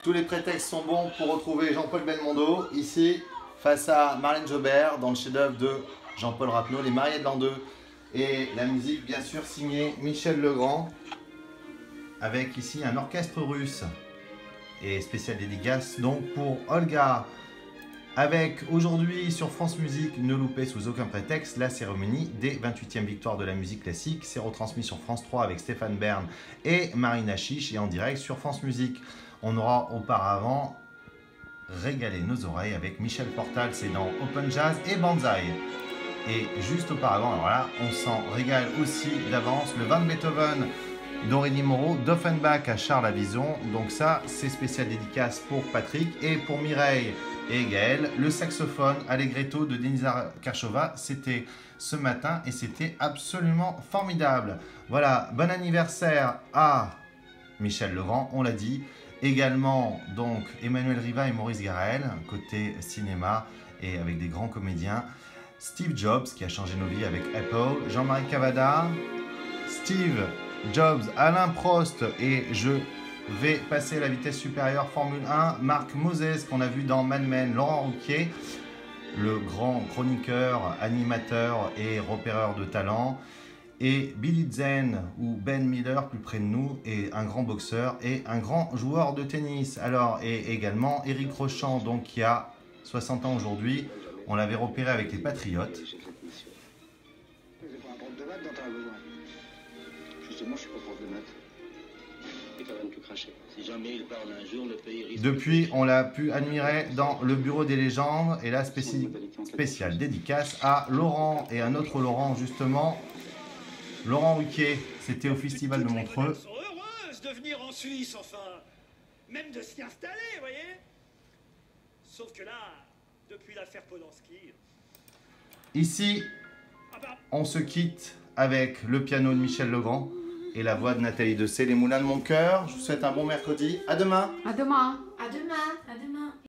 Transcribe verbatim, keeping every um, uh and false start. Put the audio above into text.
Tous les prétextes sont bons pour retrouver Jean-Paul Belmondo, ici, face à Marlène Jobert, dans le chef-d'œuvre de Jean-Paul Rappeneau, Les Mariés de l'an deux. Et la musique, bien sûr, signée Michel Legrand, avec ici un orchestre russe. Et spécial dédicace donc pour Olga. Avec aujourd'hui sur France Musique, ne loupez sous aucun prétexte la cérémonie des vingt-huitièmes victoires de la musique classique. C'est retransmis sur France trois avec Stéphane Bern et Marina Chiche et en direct sur France Musique. On aura auparavant régalé nos oreilles avec Michel Portal, c'est dans Open Jazz et Banzai. Et juste auparavant, alors là, on s'en régale aussi d'avance, le Van Beethoven d'Aurélie Moreau, d'Offenbach à Charles Avison. Donc ça, c'est spécial dédicace pour Patrick et pour Mireille et Gaël. Le saxophone Allegretto de Denisa Karchova, c'était ce matin et c'était absolument formidable. Voilà, bon anniversaire à Michel Legrand, on l'a dit. Également, donc, Emmanuel Riva et Maurice Garrel, côté cinéma et avec des grands comédiens. Steve Jobs, qui a changé nos vies avec Apple. Jean-Marie Cavada, Steve Jobs, Alain Prost et je vais passer à la vitesse supérieure Formule un. Marc Moses, qu'on a vu dans Mad Men. Laurent Ruquier, le grand chroniqueur, animateur et repéreur de talent. Et Billy Zen ou Ben Miller plus près de nous, et un grand boxeur et un grand joueur de tennis. Alors, et également Éric Rochant, donc qui a soixante ans aujourd'hui. On l'avait repéré avec les Patriotes. Depuis, on l'a pu admirer dans le Bureau des légendes. Et là, spéci... spécial dédicace à Laurent et un autre Laurent justement. Laurent Ruquier, c'était au Festival de Montreux. Sont heureuses de venir en Suisse, enfin, même de s'y installer, vous voyez. Sauf que là, depuis l'affaire Polanski. Ici, on se quitte avec le piano de Michel Legrand et la voix de Nathalie Dessay, Les Moulins de mon cœur. Je vous souhaite un bon mercredi. À demain. À demain. À demain. À demain.